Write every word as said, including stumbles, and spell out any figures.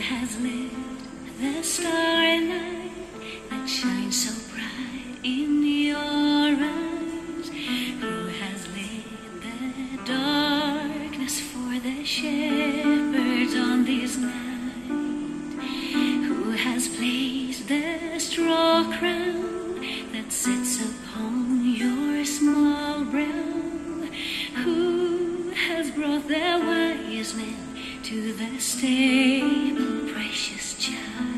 has lit the starlight that shines so bright in your eyes? Who has lit the darkness for the shepherds on this night? Who has placed the straw crown that sits upon your small brow? Who has brought the wise men to the stable, precious child?